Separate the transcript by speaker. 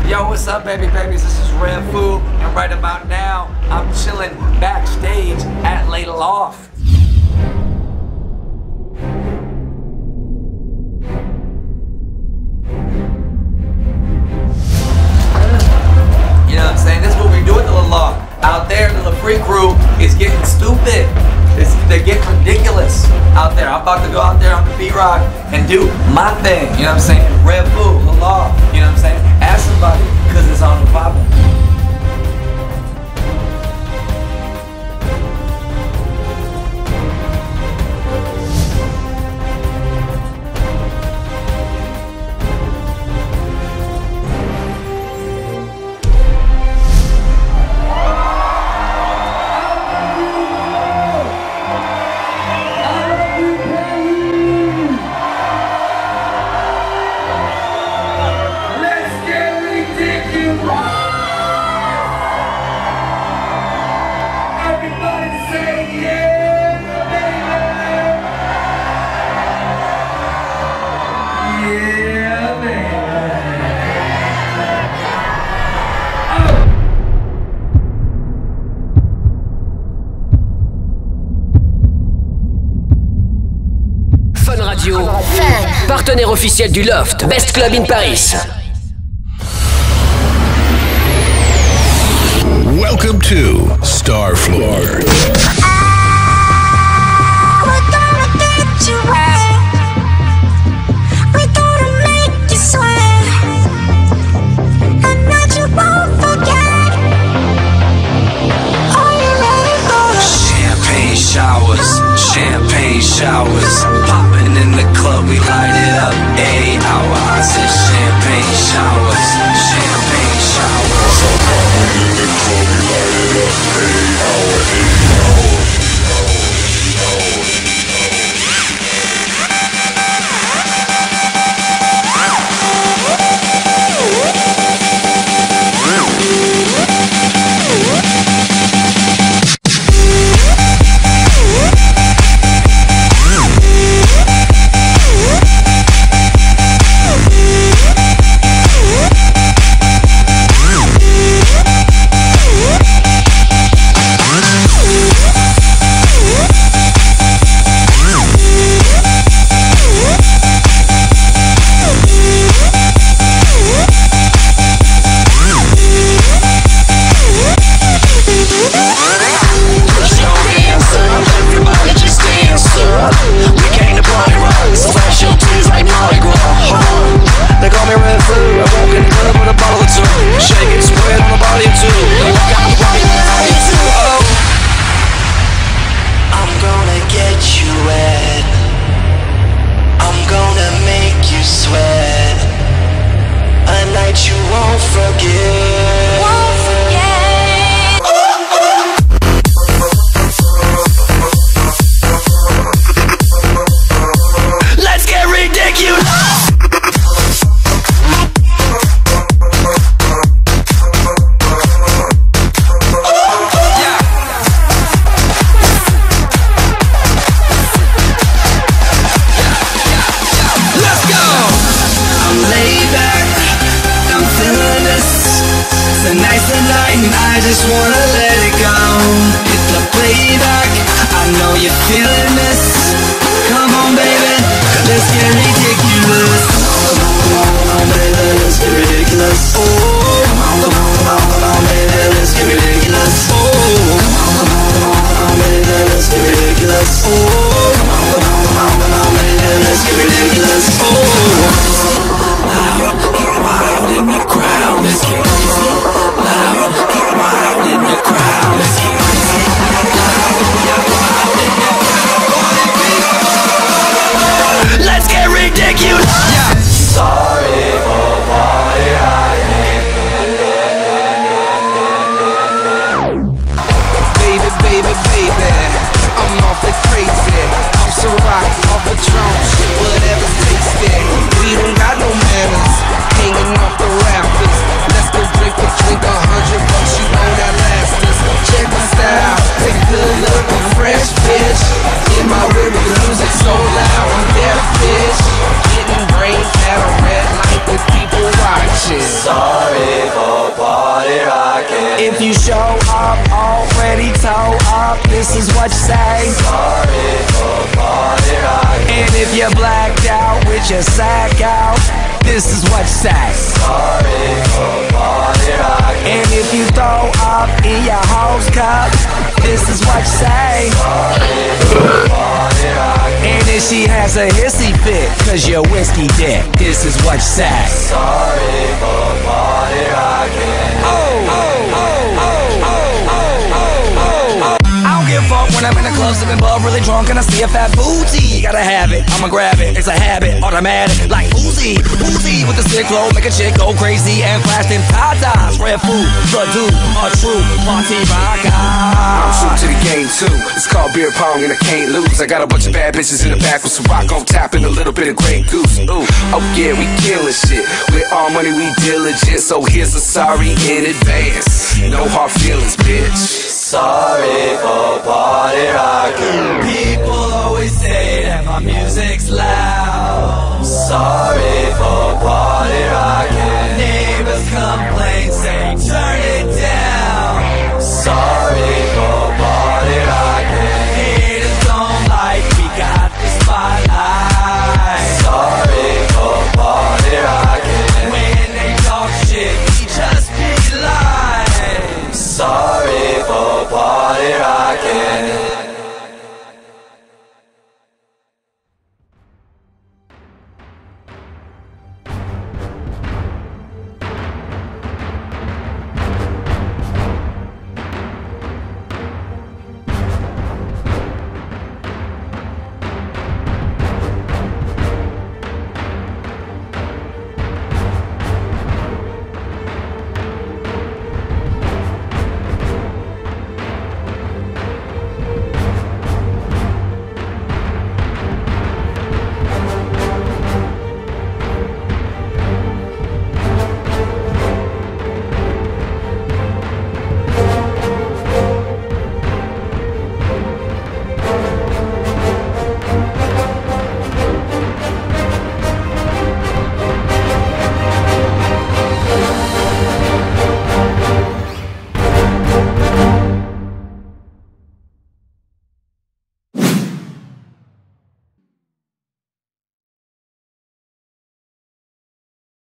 Speaker 1: Yo, what's up, babies? This is Red Foo, and right about now, I'm chilling backstage at Lay Loft. You know what I'm saying? This is what we do at the Loft. Out there, the Free Crew is getting stupid. They're getting ridiculous out there. I'm about to go out there on the B-Rock and do my thing. You know what I'm saying? Red Foo, the Loft. You know what I'm saying? Ask somebody, because it's on the poppin'.
Speaker 2: Partenaire officiel du Loft, Best Club in Paris.
Speaker 3: Welcome to Starfloor.
Speaker 4: Champagne showers, popping in the club, we light it up. 8 hours, it's champagne showers, champagne showers. Popping in the club, we light it up. 8 hours. I just wanna let it go. Hit the playback, I know you're feeling this. Come on baby, let's get ridiculous.
Speaker 5: what you say.
Speaker 1: Sorry for party rocking.
Speaker 5: And if you're blacked out with your sack out, this is what you say.
Speaker 1: Sorry for party rocking.
Speaker 5: And if you throw up in your hose cup, this is what you say.
Speaker 1: Sorry for party rocking.
Speaker 5: And if she has a hissy fit, cause you're whiskey dick, this is what you say.
Speaker 1: Sorry for party rocking.
Speaker 5: I don't give a fuck when I'm in the club sipping bub, really drunk and I see a fat booty. Gotta have it, I'ma grab it, it's a habit, automatic, like Uzi. Uzi with the sick flow, make a chick go crazy and flash them tatas. Red food, the dude, a true party rocker.
Speaker 6: I'm true to the game too. It's called beer pong and I can't lose. I got a bunch of bad bitches in the back with some rock on tap and a little bit of Grey Goose. Ooh, oh yeah, we killing shit. With all money we diligent, so here's a sorry in advance. No hard feelings, bitch.
Speaker 1: Sorry for party rocking. People always say